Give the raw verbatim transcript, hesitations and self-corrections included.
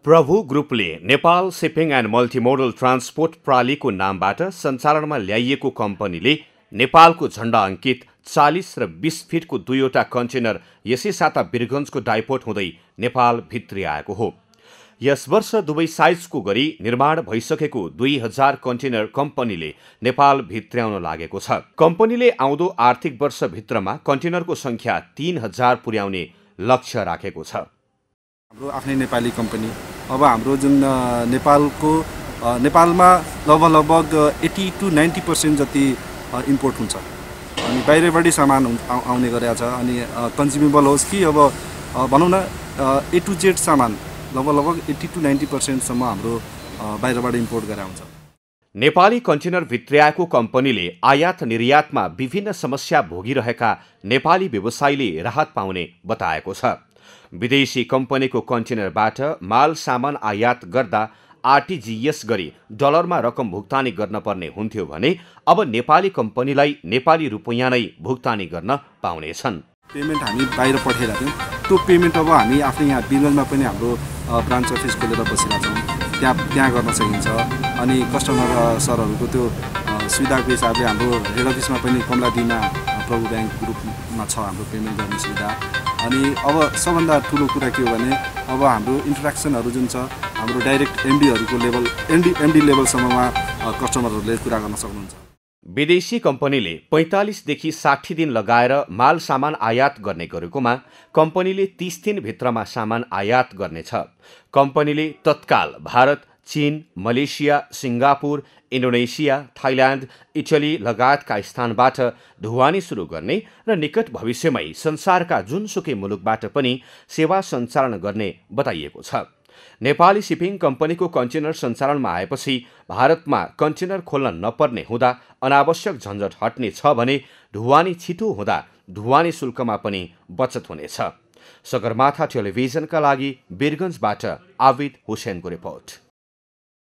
प्रभु ग्रुपले Nepal shipping and multimodal transport प्रालीको नामबाट सञ्चालनमा ल्याइएको कम्पनीले नेपालको झण्डा अङ्कित चालीस र बीस फिटको दुईवटा कन्टेनर यसै साता वीरगञ्जको डाइपोर्ट हुँदै नेपाल भित्री आएको हो। यस वर्ष दुवै साइजको गरी निर्माण भइसकेको दुई हजार कन्टेनर कम्पनीले नेपाल भित्र्याउन लागेको छ। कम्पनीले आउँदो आर्थिक वर्षभित्रमा कन्टेनरको संख्या तीन हजार पुर्याउने लक्ष्य राखेको छ। हाम्रो आफ्नै नेपाली कम्पनी अब हाम्रो जुन नेपालको नेपालमा लगभग लगभग एट्टी टू नाइन्टी पर्सेंट जति इम्पोर्ट हुन्छ अनि बाहिरबाटै सामान आउने गरेको छ। अनि कन्ज्युमेबल होस् कि अब भनौँ न ए टू जेड सामान लगभग लगभग एट्टी टू नाइन्टी पर्सेंटसम्म हाम्रो बाहिरबाट इम्पोर्ट गरेर आउँछ। नेपाली कन्टेनर भित्र्याएको कम्पनीले आयात निर्यातमा विभिन्न समस्या भोगिरहेका नेपाली व्यवसायीले राहत पाउने बताएको छ। विदेशी कम्पनीको कन्टेनरबाट माल सामान आयात गर्दा आरटीजीएस गरी डलरमा रकम भुक्तानी गर्न पर्ने हुन्थ्यो भने अब नेपाली कम्पनीलाई नेपाली रुपैयाँ नै भुक्तानी गर्न पाउनेछन्। पेमेन्ट हामी बाहिर पठाइरहेको थियौँ, त्यो पेमेन्ट अब हामी आफै यहाँ वीरगञ्जमा पनि हाम्रो ब्रान्च अफिस खोलेर बसिरहेका छौँ, त्यहाँ त्यहाँ गर्न सकिन्छ। अनि कस्टमर सरहरूको त्यो सुविधाको हिसाबले हाम्रो हेड अफिसमा पनि कमलादीमा प्रभु ब्याङ्क ग्रुपमा छ हाम्रो पेमेन्ट गर्ने सुविधा। अनि अब सबभन्दा ठुलो कुरा के हो भने अब हाम्रो इन्ट्रेक्सनहरू जुन छ हाम्रो डाइरेक्ट एमडीहरूको लेभल एमडी एमडी लेभलसम्ममा कस्टमरहरूले कुरा गर्न सक्नुहुन्छ। विदेशी कम्पनीले पैँतालिसदेखि साठी दिन लगाएर माल सामान आयात गर्ने गरेकोमा कम्पनीले तीस दिनभित्रमा सामान आयात गर्नेछ। कम्पनीले तत्काल भारत, चीन, Malaysia, Singapore, Indonesia, Thailand, Italy लगायतका स्थानबाट ढुवानी सुरु गर्ने र निकट भविष्यमै संसारका जुनसुकै मुलुकबाट पनि सेवा सञ्चालन गर्ने बताइएको छ। नेपाली सिपिङ कम्पनीको कन्टेनर सञ्चालनमा आएपछि भारतमा कन्टेनर खोल्न नपर्ने हुँदा अनावश्यक झन्झट हट्ने छ भने ढुवानी छिटो हुँदा ढुवानी शुल्कमा पनि बचत हुनेछ। सगरमाथा टेलिभिजनका लागि वीरगञ्जबाट आविद हुसेनको रिपोर्ट।